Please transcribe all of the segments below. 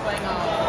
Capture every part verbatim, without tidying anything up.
going on.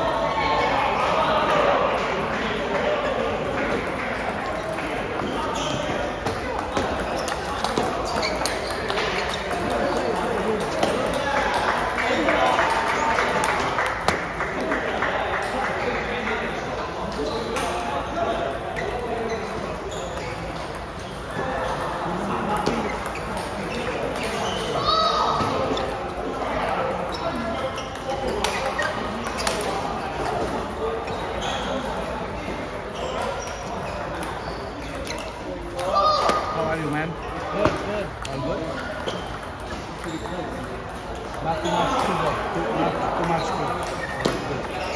How are you, man? Good, good. All good? Not too much sugar. Too, not too much food.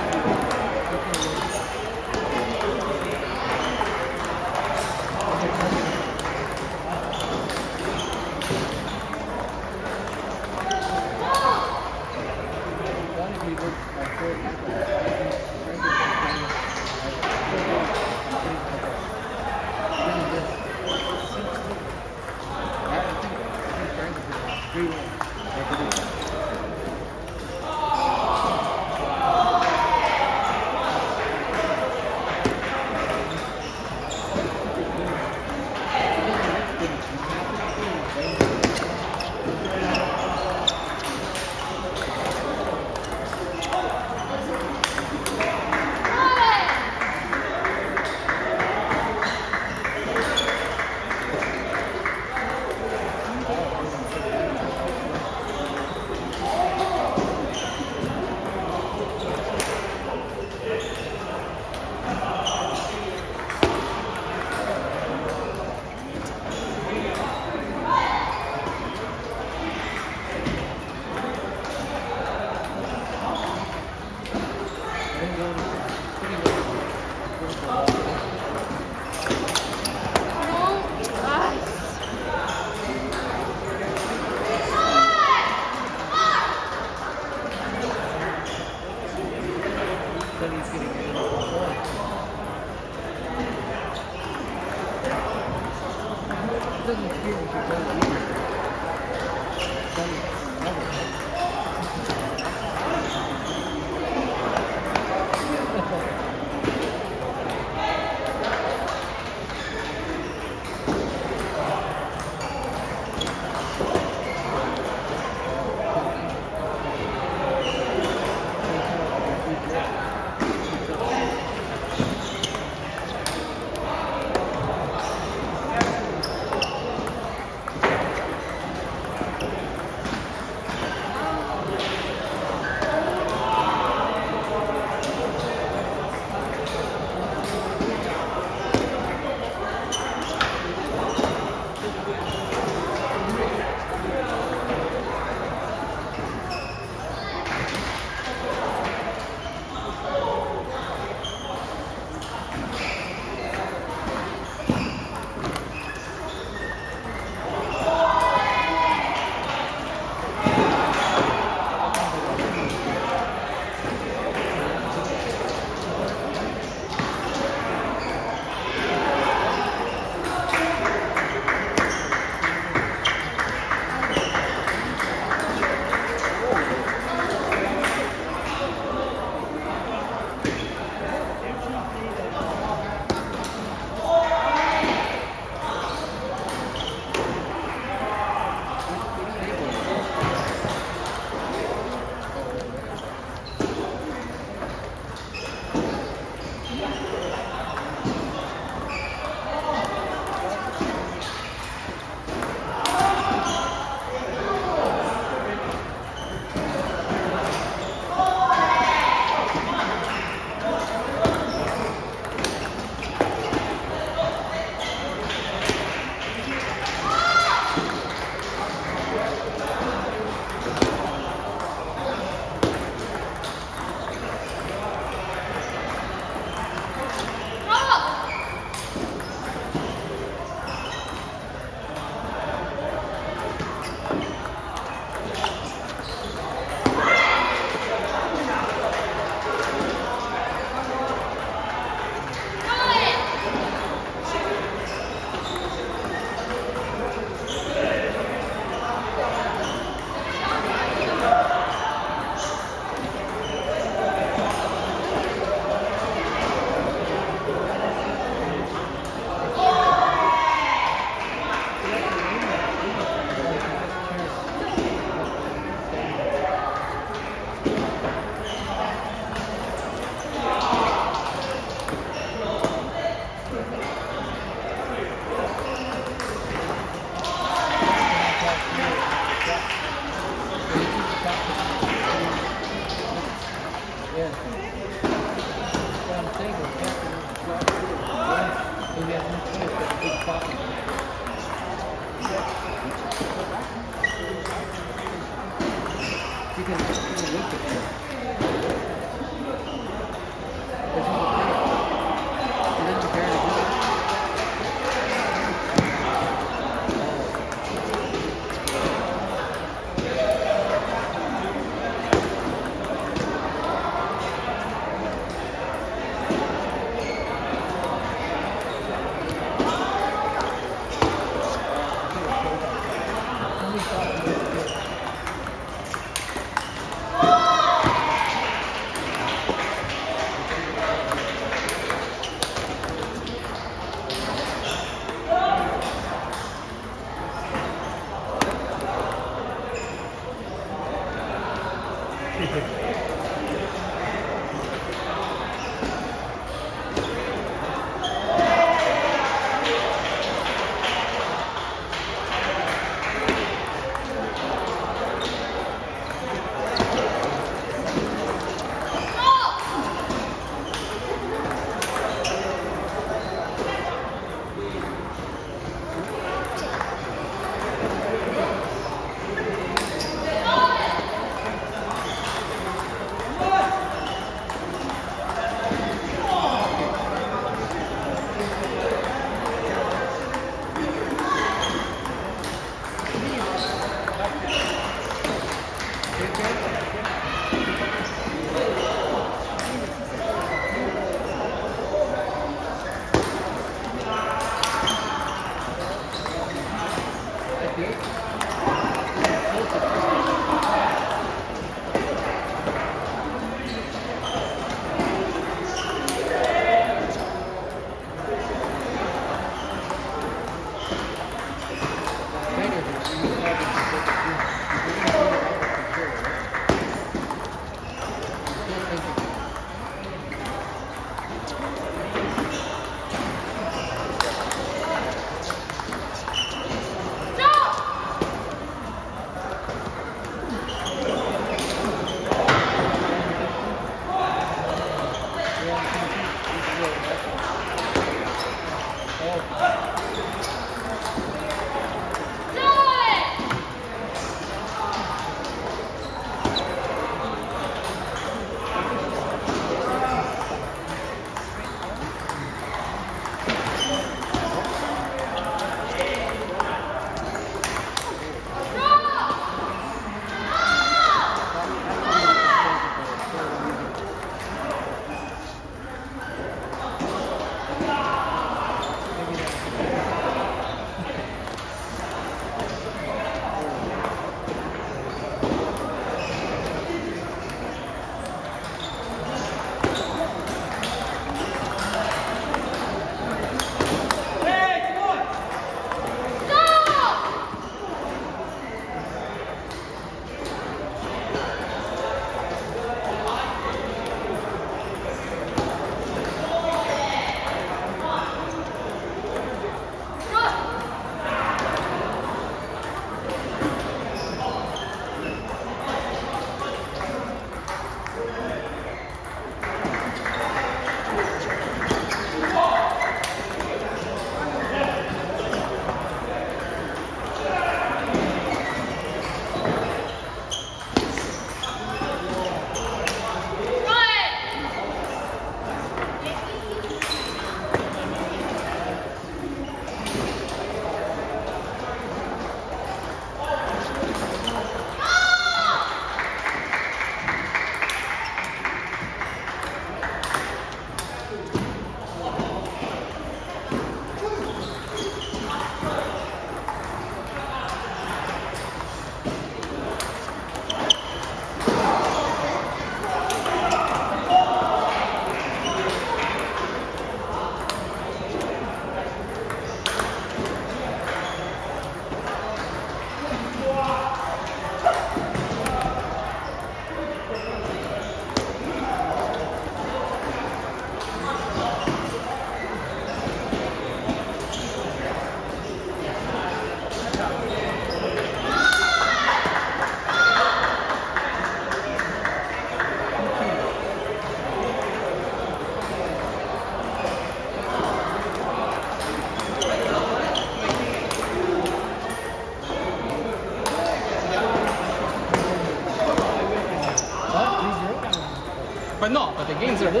But no, but the games are...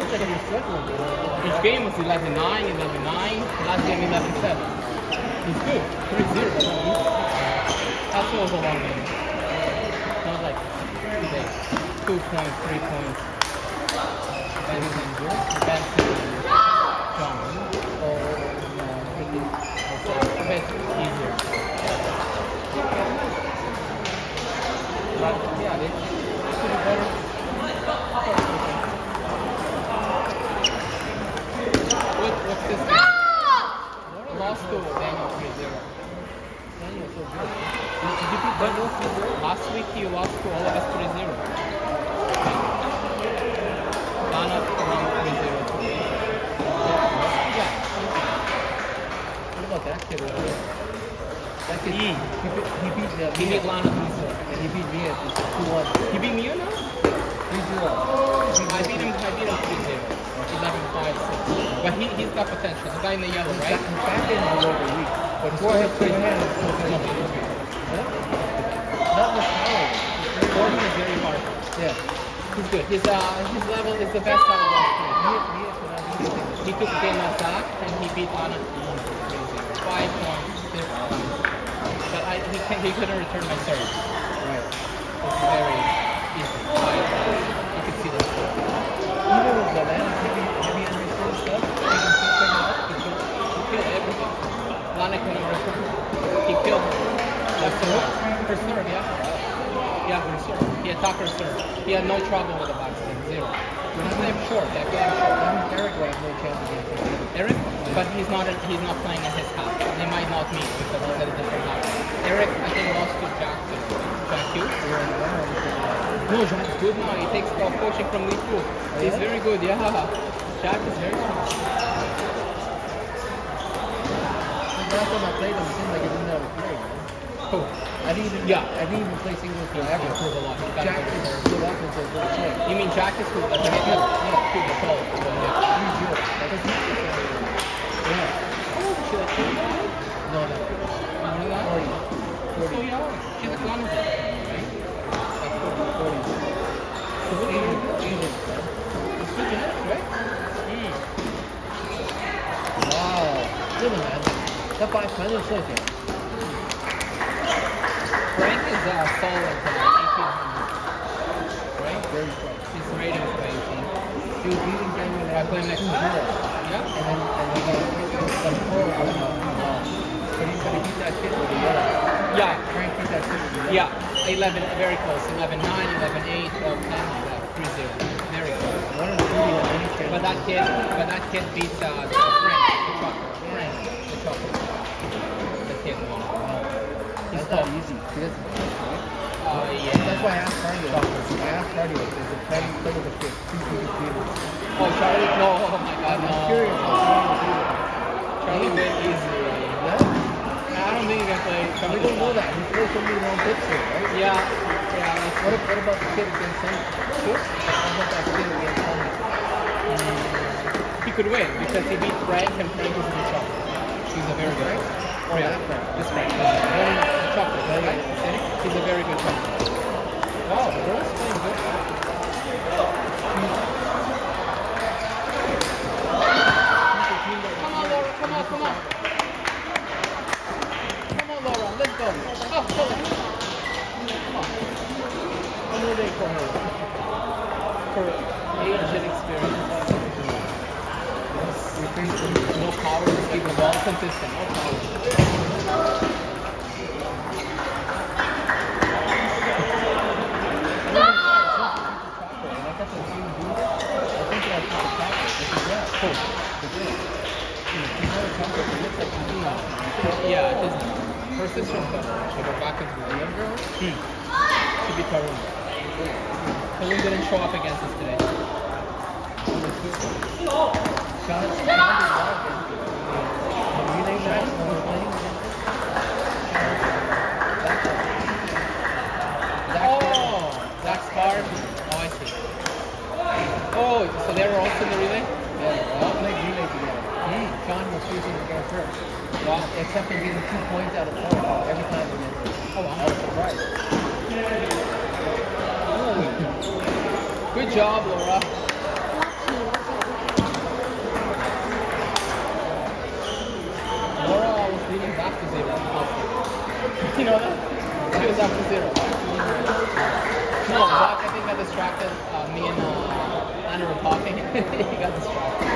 Each game was eleven nine, eleven nine, last game eleven seven. It's good. three zero. That's what was a long game. Not like two points, three points. Better than good. Better than John. Or, you know, really, a bit easier. But yeah, they should be better. What, what's this game? No! Lost to Daniel three zero. Daniel so good. Did you beat Daniel three zero? Last week you lost to all of us three zero. Yeah, He Mia. beat Lana three zero. And he beat me at two one. He beat Mia now? three zero. I beat him. I beat him three zero. eleven five six. But he he's got potential. The guy in the yellow, right? His back end is a little weak. But forehand, forehand is so good. Not much power. Forehand is very hard. Yeah. He's good. His uh his level is the best out of last three. Mia, Mia cannot do anything. He took the game off that and he beat Lana five points. But I he can he couldn't return my serve. Right. It's very easy. Five points. You can see this. Even with the land heavy, heavy understand stuff, he can still pick it up. He killed, he killed everything. Lana couldn't return. He killed the serve. Her serve, yeah. Yeah, her serve. He attacked her serve. He had no trouble with the backside. Zero. He's playing short. Yeah, playing short. Even Eric will have no chance against him. Eric, but he's not he's not playing at his half. They might not meet because he's at a different half. Eric, I think, lost to Jack too. Jack Hughes? No, Jack is good now. He takes uh, coaching from Lee Fu. He's yeah? very good, yeah. Jack is very good. The last time I played him, it seemed like he didn't know how to play. Who? I didn't even, Yeah. I didn't even play singles He's forever. improved a lot. He's got Jack a good is serve. stood up and said, "Let's play." You mean Jack is good? Like, yeah, yeah, good, that's all. So, yeah. three zero. Like, it's not just like- yeah. Oh, she like twenty-nine? No, no. More than that? forty. So young. She's like one of them, right? Like forty. So what do you do? Asian. It's good genetics, right? Mm. Wow. Really, man. That five kind of so good. Frank is uh, solid tonight, eighteen hundred. Right? Very strong. His rating is eighteen. He was beating Daniel I play him next two time. zero. Yeah? And then, and he got some pro with him. Um, but he, but he beat that kid with the yellow. Yeah. Frank beat that kid with the yellow. Yeah. eleven, very close. eleven nine, eleven eight, twelve ten, three zero. Very close. One of the two had any chance. But that kid, but that kid beats uh, the Frank, the chocolate. Frank, the chocolate. The kid won. He's That's not tough. easy. He doesn't play, right? Uh, yeah. That's why I asked Cardio. I asked Cardio if there's a Cardio play with a kid. Two good receivers. Oh, Charlie? No, oh my god, I'm no. curious how Cardio will do that. Charlie went easy. Yeah? I don't think he can play. We Charlie don't know that. He plays so many long hits here, right? Yeah. Yeah. That's What, ab- what about the kid against Sunny? Who? How about that kid against Sunny? He could win because he beat Frank and Frank is a good shot. He's a very good Frank? shot. Oh, Yeah. that Frank. This Frank. Uh, the chocolate, right? He's a very good shot. Wow, the girl's playing good. Come on, Laura. Come on, come on. Come on, Laura. Let's go. Oh, come on. Come on. One more day for her. For age and experience. No power, just keep the ball consistent. No power. Yeah, his her sister's cousin. So they're back into the young girl. Hmm. Should be Tarun. Tarun didn't show up against us today. Oh, Zach's card. Oh, I see. Oh, so they were also in the relay? Yeah, all played relay together. Hmm. Sean was choosing to go first. Wow. Except for getting two points out of four every time we went first. Oh, wow. I was surprised. Good job, Laura. Laura was leading back to zero. You know that? She was up to zero. No, Zach, I think, got distracted. Uh, me and uh, Anna were talking. He got distracted.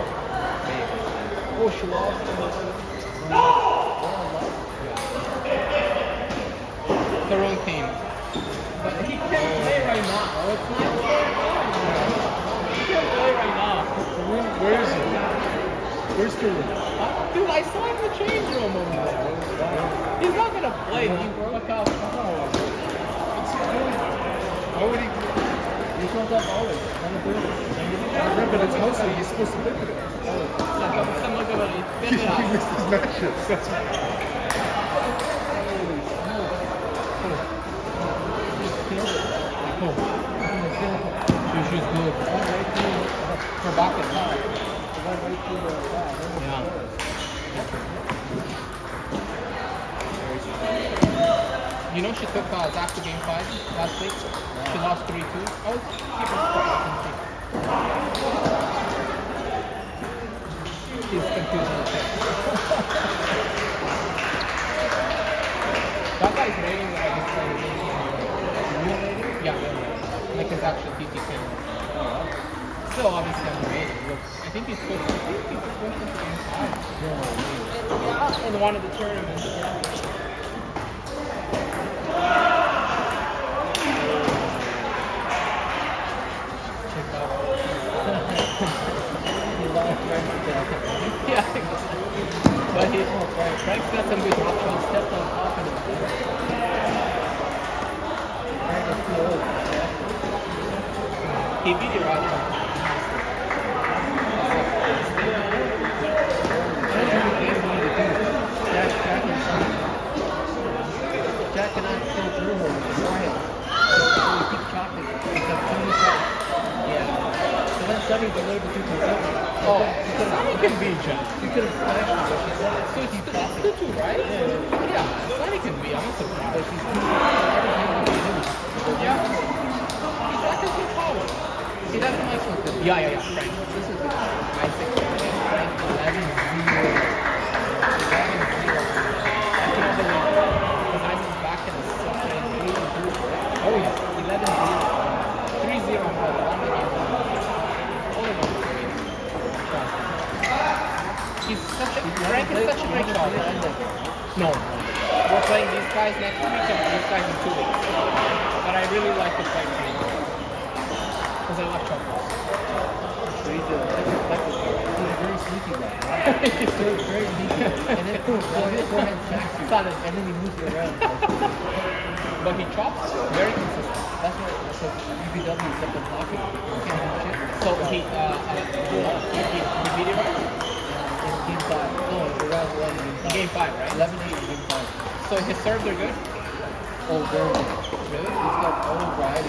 Oh, she lost. The wrong team. But he can't play right now. It's not fair. He can't play right now. Where, where is he? Where's Turner? Huh? Dude, I saw him in the change room over there. He's not gonna play. Look out. Why would he? He comes up always. On the field. Yeah, but it's mostly he's supposed to live with it. He missed his matchups. That's right. Holy smoke. killed it. Oh, They killed it. she, she's good. It went right through, Her bucket. it went right through the, yeah, it was Yeah. close. You know she took uh, Zach to game five last week? She lost three two. I was keeping score. She's confused with it. That guy's rating that I just played is real rating? Yeah, real rating. Like his actual P P K. Still obviously underrated. Look, I think he's supposed to I think he's supposed to game five. Yeah, in one of the tournaments. Yeah, but he, Frank's got some good options. Stepped on top of it. He beat it right now. Jack, Jack and Sonny. Jack cannot go through her with his right. So, so he keeps chopping. It's a two shot. Yeah. So then Sonny's a little bit too conservative. Oh, Sonny can beat Jack. You could have smashed it, but she said So it's two two, right? Yeah. Yeah, Sonny can beat. I'm not But surprised. she's too everything you can do. Yeah. He's like a good power. See, that's my something. Yeah, yeah, yeah. Frank. This is the I think Frank eleven zero. eleven zero. I can't believe it. Because I was back in the second. Oh, yeah. eleven zero. three zero more. Only one three. He's such a, Frank is such a great player. No. We're playing these guys next week and these guys in two weeks. But I really like to play Frank. Because I love chocolates. So he's a, he's a very sneaky guy. He's very, very sneaky. And then go ahead, go ahead and smack you. Solid. And then he moves you around. But he chops very consistent. That's why I said U B W is up and talking. You can't do shit. So he, uh, uh, he, he, he beat it right? In game five. No, it's round one in In game five, right? eleven eight in game five. So his serves are good? Oh, very good. Really? He's got auto drive.